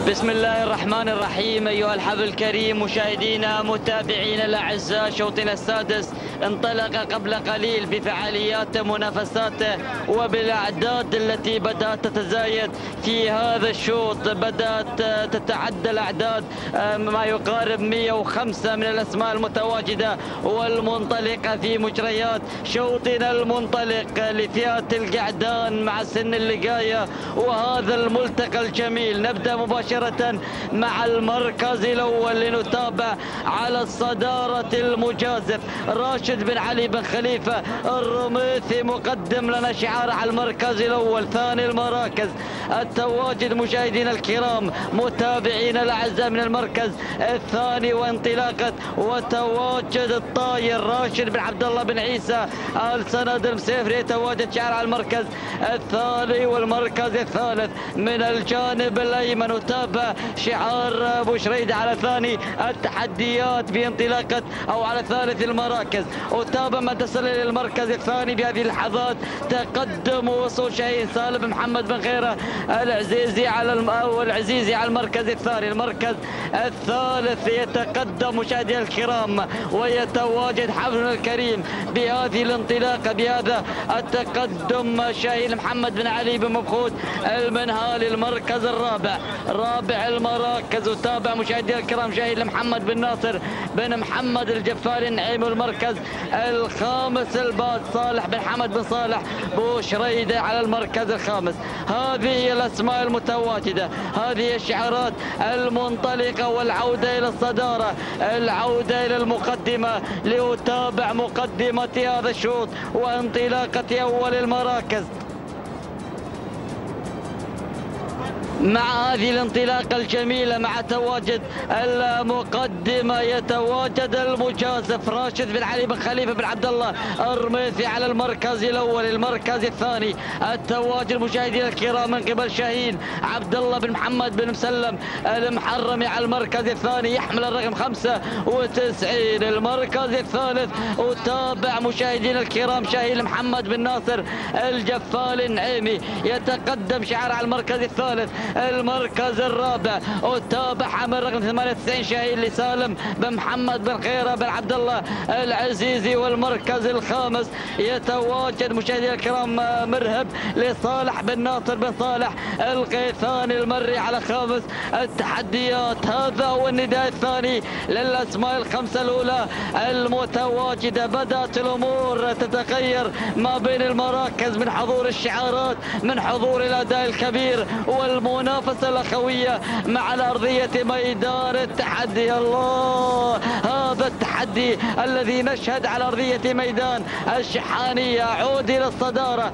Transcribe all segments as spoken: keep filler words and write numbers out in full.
بسم الله الرحمن الرحيم. أيها الحفل الكريم، مشاهدينا متابعينا الأعزاء، شوطنا السادس انطلق قبل قليل بفعاليات منافساته وبالأعداد التي بدأت تتزايد في هذا الشوط. بدأت تتعدى الأعداد ما يقارب مئة وخمسة من الأسماء المتواجدة والمنطلقة في مجريات شوطنا المنطلق لفئة القعدان مع سن اللقاية وهذا الملتقى الجميل. نبدأ مباشرة مع المركز الأول لنتابع على الصدارة المجازف راشد بن علي بن خليفة الرميثي مقدم لنا شعار على المركز الأول. ثاني المراكز التواجد مشاهدينا الكرام متابعينا الأعزاء من المركز الثاني وانطلاقة وتواجد الطاير راشد بن عبد الله بن عيسى آل سند المسيفري يتواجد شعار على المركز الثاني. والمركز الثالث من الجانب الأيمن نتابع شعار ابو شريدة على ثاني التحديات بانطلاقه او على ثالث المراكز. وتابع ما تصل الى المركز الثاني بهذه اللحظات تقدم ووصول شاهين سالم محمد بن خيره العزيزي على الم... او العزيزي على المركز الثاني. المركز الثالث يتقدم مشاهدينا الكرام ويتواجد حفلنا الكريم بهذه الانطلاقه بهذا التقدم شاهين محمد بن علي بن مبخوت المنهالي. المركز الرابع رابع المراكز وتابع مشاهدينا الكرام شاهين محمد بن ناصر بن محمد الجفاري النعيمي. والمركز الخامس الباز صالح بن حمد بن صالح بو شريدة على المركز الخامس. هذه هي الاسماء المتواجده، هذه الشعارات المنطلقه والعوده الى الصداره، العوده الى المقدمه لأتابع مقدمه هذا الشوط وانطلاقه اول المراكز. مع هذه الانطلاقة الجميلة مع تواجد المقدمة يتواجد المجازف راشد بن علي بن خليفة بن عبد الله الرميثي على المركز الأول. المركز الثاني التواجد مشاهدينا الكرام من قبل شاهين عبد الله بن محمد بن مسلم المحرمي على المركز الثاني يحمل الرقم خمسة وتسعين. المركز الثالث وتابع مشاهدينا الكرام شاهين محمد بن ناصر الجفالي النعيمي يتقدم شعار على المركز الثالث. المركز الرابع وتابع حمل رقم ثمانية وتسعين شاهين لسالم بن محمد بن خيره بن عبد الله العزيزي. والمركز الخامس يتواجد مشاهدينا الكرام مرهب لصالح بن ناصر بن صالح القيثاني المري على خامس التحديات. هذا هو النداء الثاني للاسماء الخمسه الاولى المتواجده. بدات الامور تتغير ما بين المراكز من حضور الشعارات، من حضور الاداء الكبير والمنافسة الأخوية مع الأرضية ميدان التحدي. الله، هذا التحدي الذي نشهد على أرضية ميدان الشحانية. أعود إلى الصدارة،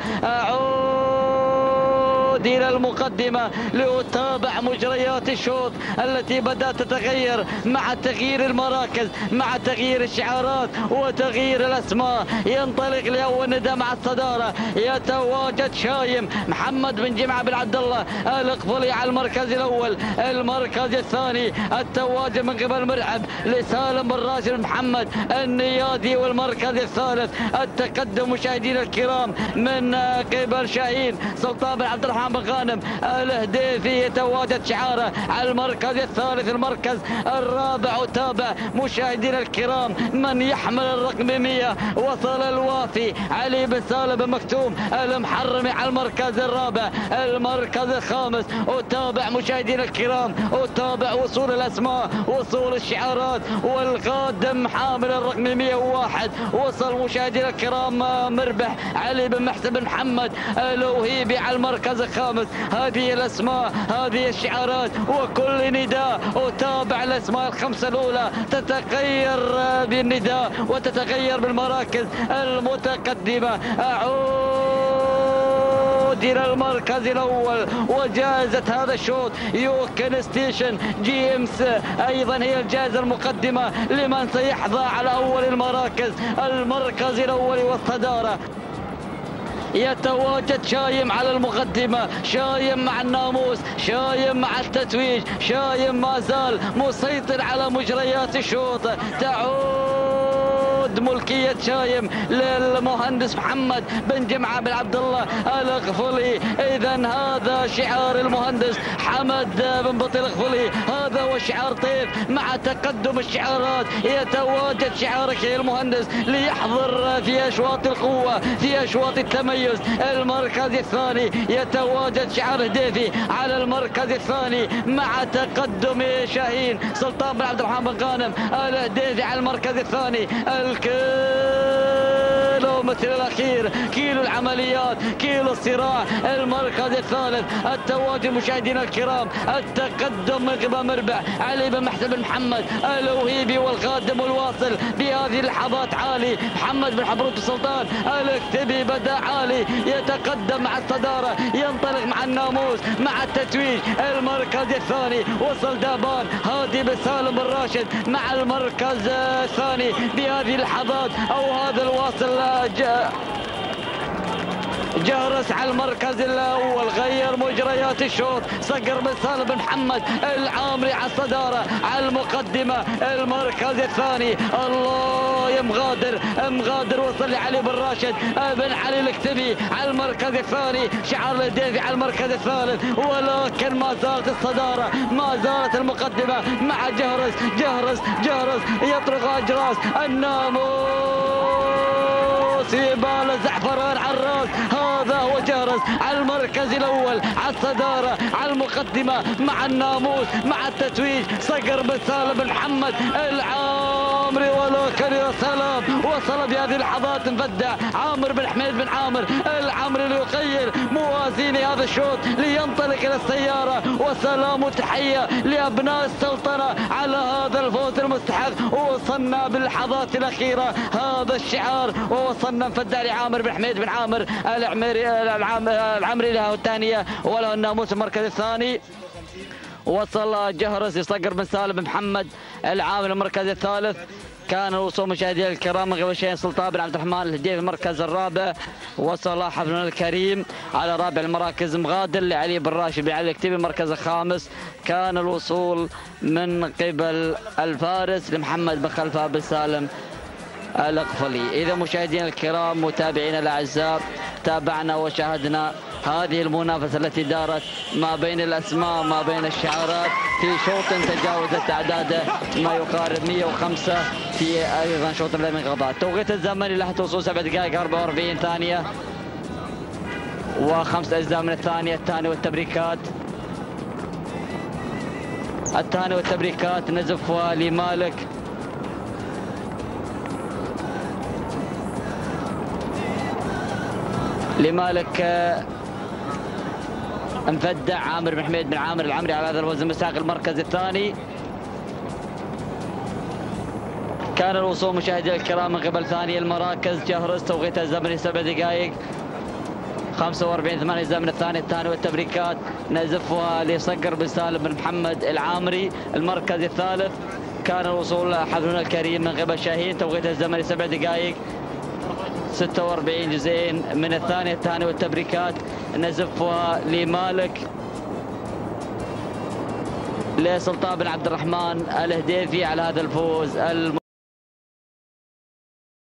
أعود إلى المقدمة لأتابع مجريات الشوط التي بدأت تتغير مع تغيير المراكز، مع تغيير الشعارات وتغيير الأسماء. ينطلق لأول نداء مع الصدارة يتواجد شايم محمد بن جمعة بن عبد الله القفلي على المركز الأول. المركز الثاني التواجد من قبل مرعب لسالم بن راشد محمد النيادي. والمركز الثالث التقدم مشاهدينا الكرام من قبل شاهين سلطان بن عبد الرحمن بن غانم الهديفي يتواجد شعاره على المركز الثالث. المركز الرابع وتابع مشاهدينا الكرام من يحمل الرقم مئة وصل الوافي علي بن سالم بن مكتوم المحرمي على المركز الرابع. المركز الخامس وتابع مشاهدينا الكرام وتابع وصول الاسماء وصول الشعارات. والقادم حامل الرقم مئة وواحد وصل مشاهدينا الكرام مربح علي بن محسن بن محمد الوهيبي على المركز الخامس. هذه الاسماء، هذه الشعارات وكل نداء وتابع الاسماء الخمسه الاولى تتغير بالنداء وتتغير بالمراكز المتقدمه. اعود الى المركز الاول وجائزه هذا الشوط يوكن ستيشن جي امس ايضا هي الجائزه المقدمه لمن سيحظى على اول المراكز. المركز الاول والصداره يتواجد شايم على المقدمة، شايم مع الناموس، شايم مع التتويج، شايم ما زال مسيطر على مجريات الشوط. تعود الغاد ملكية شايم للمهندس محمد بن جمعة بن عبد الله الغفلي. إذا هذا شعار المهندس حمد بن بطيل الغفلي، هذا هو شعار طيف. مع تقدم الشعارات يتواجد شعارك يا المهندس ليحضر في أشواط القوة، في أشواط التميز. المركز الثاني يتواجد شعار هديفي على المركز الثاني مع تقدم شاهين سلطان بن عبد الرحمن بن غانم الهديفي على المركز الثاني. الكيلو مثل الأخير، كيلو العمليات، كيلو الصراع. المركز الثالث التواجد مشاهدينا الكرام، التقدم من قبل مربع علي بن محسن بن محمد الوهيبي والخادم الواصل بهذه اللحظات عالي محمد بن حبروت السلطان الكتبي. بدا عالي يتقدم مع الصدارة، ينطلق مع الناموس مع التتويج. المركز الثاني وصل دابان هادي بن سالم بن راشد مع المركز الثاني بهذه اللحظات، او هذا الواصل جاء جهرس على المركز الاول. غير مجريات الشوط، صقر بن سالم بن محمد العامري على الصداره على المقدمه. المركز الثاني الله يا مغادر، مغادر وصل لعلي بن راشد بن علي الكتبي على المركز الثاني. شعار الهديفي على المركز الثالث، ولكن ما زالت الصداره، ما زالت المقدمه مع جهرس. جهرس جهرس يطرق اجراس الناموس يبال زعفران على الراس. هذا هو جهرس على المركز الاول على الصداره على المقدمه مع الناموس مع التتويج. صقر بن سالم بن محمد العامري، ولكن يا سلام وصل بهذه اللحظات مفدع عامر بن حميد بن عامر العامري ليغير موازين هذا الشوط لينطلق الى السياره. وسلام وتحيه لابناء السلطنه على هذا الفوز المستحق. ووصلنا باللحظات الاخيره هذا الشعار، ووصلنا مفدع لعامر بن حميد بن عامر العمري العمري له الثانيه وله الناموس المركز الثاني. وصل جهرس يصقر بن سالم بن محمد العامري المركز الثالث. كان الوصول مشاهدينا الكرام من قبل شيخ سلطان بن عبد الرحمن الهديفي المركز الرابع. وصل حفلنا الكريم على رابع المراكز مغادر لعلي بن راشد بن علي الكتبي المركز الخامس. كان الوصول من قبل الفارس لمحمد بن خلفة بن سالم الغفلي. إذا مشاهدينا الكرام متابعينا الأعزاء، تابعنا وشاهدنا هذه المنافسة التي دارت ما بين الأسماء ما بين الشعارات في شوط تجاوزت أعداده ما يقارب مئة وخمسة في أيضا شوط من الغضاء. التوقيت الزمني له وصول سبع دقائق أربعة وأربعين ثانية وخمس أجزاء من الثانية. الثاني والتبريكات، الثاني والتبريكات نزف لمالك لمالك مفدع عامر بن حميد بن عامر العمري على هذا الوزن مساق المركز الثاني. كان الوصول مشاهدينا الكرام من قبل ثاني المراكز جهرس، توقيت الزمني سبع دقائق خمسة وأربعين ثمانية أجزاء من الثاني. الثاني والتبريكات نزفها لصقر بن سالم بن محمد العامري المركز الثالث. كان الوصول حفلنا الكريم من قبل شاهين، توقيت الزمني سبع دقائق ستة وأربعين جزئين من الثاني. الثاني والتبريكات نزفها لمالك لسلطان بن عبد الرحمن الهديفي على هذا الفوز.